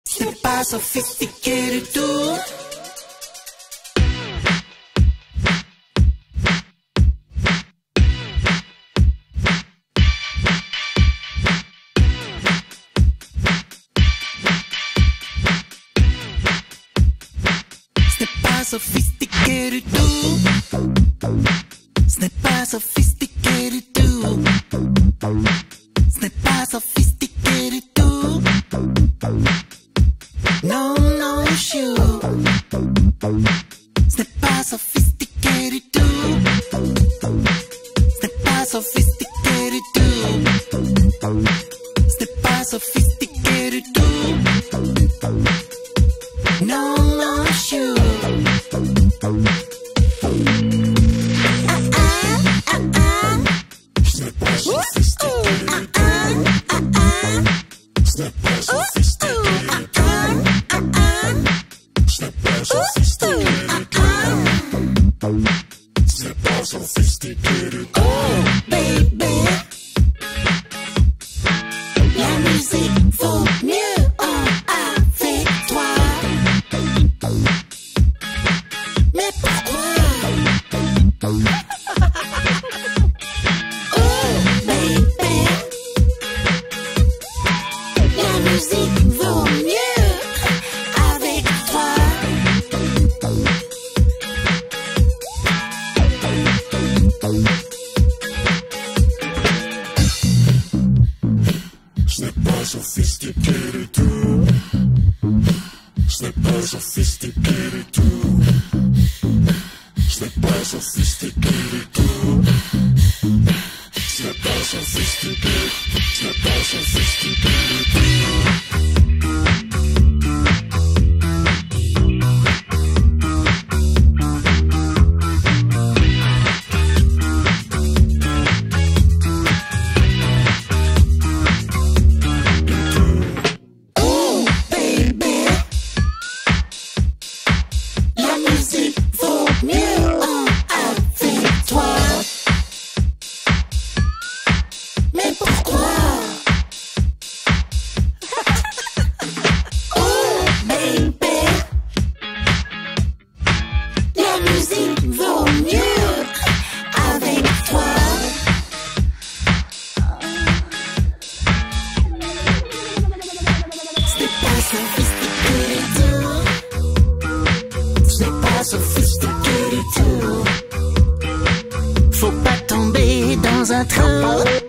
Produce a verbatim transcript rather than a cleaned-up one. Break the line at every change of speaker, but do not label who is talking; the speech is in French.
Ce n'est pas sophistiqué du tout. Ce n'est pas sophistiqué du tout. Ce n'est pas sophistiqué du tout. Ce n'est pas sophistiqué du tout. Non, non, chou. Ce n'est pas sophistiqué du tout. Ce n'est pas sophistiqué du tout. Ce n'est pas sophistiqué du tout. Non, non, chou. Oh baby, la musique vaut mieux avec toi. Mais pourquoi? Oh baby, la musique vaut mieux avec toi.
Ce n'est pas sophistiqué du tout. Ce n'est pas sophistiqué du tout. Ce n'est pas sophistiqué du tout. Ce n'est pas sophistiqué. Ce n'est pas sophistiqué du tout.
Sophistiqué du tout. Faut pas tomber dans un trou.